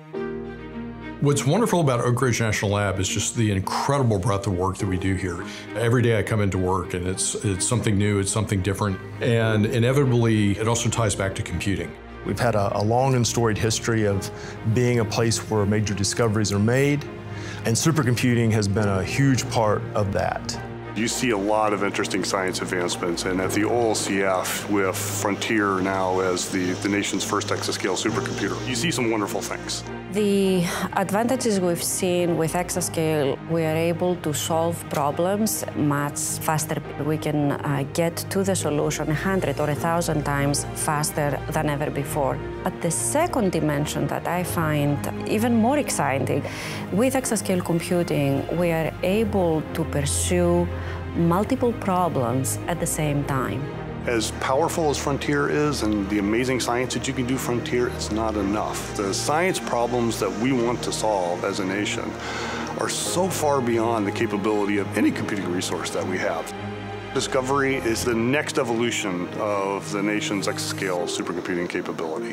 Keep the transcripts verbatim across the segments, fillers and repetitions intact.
What's wonderful about Oak Ridge National Lab is just the incredible breadth of work that we do here. Every day I come into work and it's, it's something new, it's something different, and inevitably it also ties back to computing. We've had a, a long and storied history of being a place where major discoveries are made, and supercomputing has been a huge part of that. You see a lot of interesting science advancements, and at the O L C F with Frontier now as the, the nation's first exascale supercomputer, you see some wonderful things. The advantages we've seen with exascale, we are able to solve problems much faster. We can uh, get to the solution a hundred or a thousand times faster than ever before. But the second dimension that I find even more exciting, with exascale computing, we are able to pursue multiple problems at the same time. As powerful as Frontier is and the amazing science that you can do Frontier, it's not enough. The science problems that we want to solve as a nation are so far beyond the capability of any computing resource that we have. Discovery is the next evolution of the nation's exascale supercomputing capability.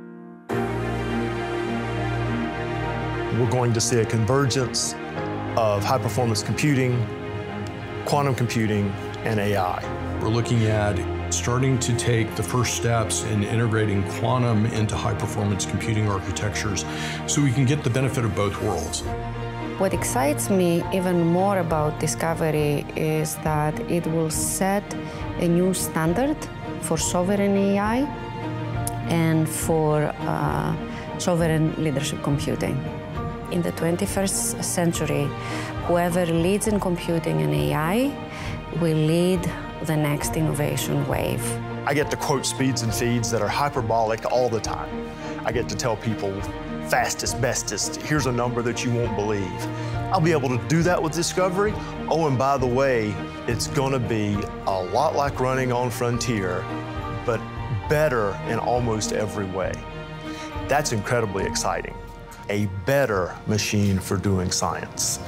We're going to see a convergence of high-performance computing, quantum computing, and A I. We're looking at starting to take the first steps in integrating quantum into high-performance computing architectures so we can get the benefit of both worlds. What excites me even more about Discovery is that it will set a new standard for sovereign A I and for uh, sovereign leadership computing. In the twenty-first century, whoever leads in computing and A I will lead the next innovation wave. I get to quote speeds and feeds that are hyperbolic all the time. I get to tell people fastest, bestest, here's a number that you won't believe. I'll be able to do that with Discovery. Oh, and by the way, it's gonna be a lot like running on Frontier, but better in almost every way. That's incredibly exciting. A better machine for doing science.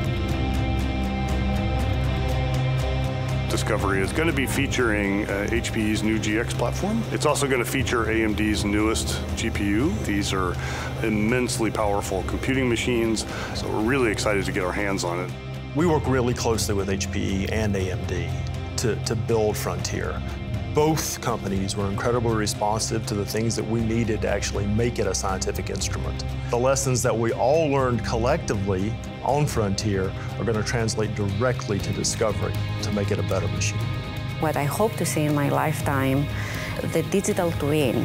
Discovery is going to be featuring uh, H P E's new G X platform. It's also going to feature A M D's newest G P U. These are immensely powerful computing machines, so we're really excited to get our hands on it. We work really closely with H P E and A M D to, to build Frontier. Both companies were incredibly responsive to the things that we needed to actually make it a scientific instrument. The lessons that we all learned collectively on Frontier are going to translate directly to Discovery to make it a better machine. What I hope to see in my lifetime, the digital twin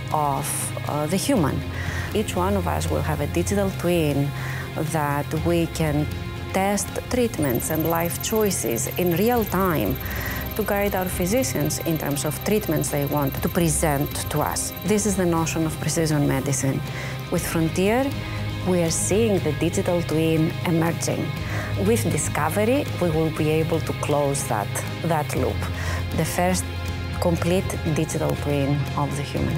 of uh, the human. Each one of us will have a digital twin that we can test treatments and life choices in real time to guide our physicians in terms of treatments they want to present to us. This is the notion of precision medicine. With Frontier, we are seeing the digital twin emerging. With Discovery, we will be able to close that, that loop, the first complete digital twin of the human.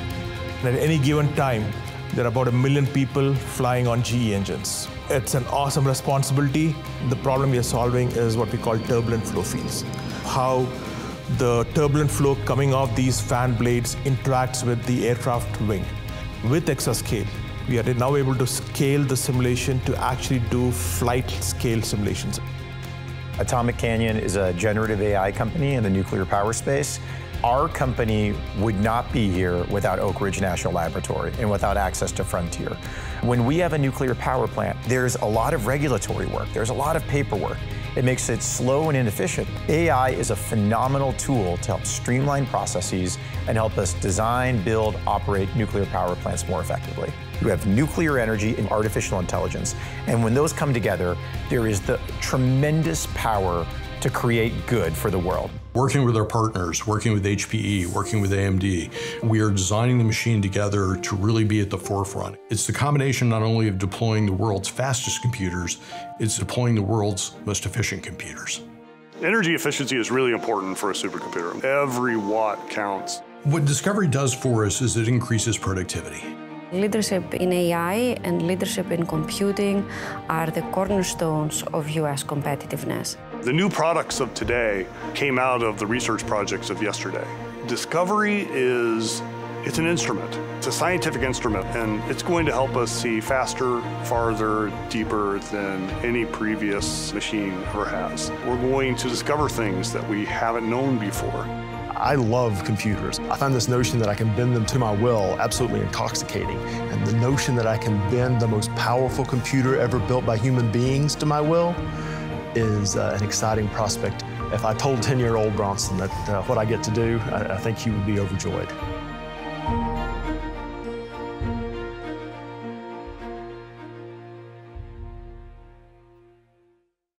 At any given time, there are about a million people flying on G E engines. It's an awesome responsibility. The problem we are solving is what we call turbulent flow fields. How the turbulent flow coming off these fan blades interacts with the aircraft wing. With Exascale, we are now able to scale the simulation to actually do flight scale simulations. Atomic Canyon is a generative A I company in the nuclear power space. Our company would not be here without Oak Ridge National Laboratory and without access to Frontier. When we have a nuclear power plant, there's a lot of regulatory work, there's a lot of paperwork. It makes it slow and inefficient. A I is a phenomenal tool to help streamline processes and help us design, build, operate nuclear power plants more effectively. You have nuclear energy and artificial intelligence, and when those come together, there is the tremendous power to create good for the world. Working with our partners, working with H P E, working with A M D, we are designing the machine together to really be at the forefront. It's the combination not only of deploying the world's fastest computers, it's deploying the world's most efficient computers. Energy efficiency is really important for a supercomputer. Every watt counts. What Discovery does for us is it increases productivity. Leadership in A I and leadership in computing are the cornerstones of U S competitiveness. The new products of today came out of the research projects of yesterday. Discovery is It's an instrument. It's a scientific instrument, and it's going to help us see faster, farther, deeper than any previous machine ever has. We're going to discover things that we haven't known before. I love computers. I find this notion that I can bend them to my will absolutely intoxicating. And the notion that I can bend the most powerful computer ever built by human beings to my will is uh, an exciting prospect. If I told ten-year-old Bronson that uh, what I get to do, I, I think he would be overjoyed.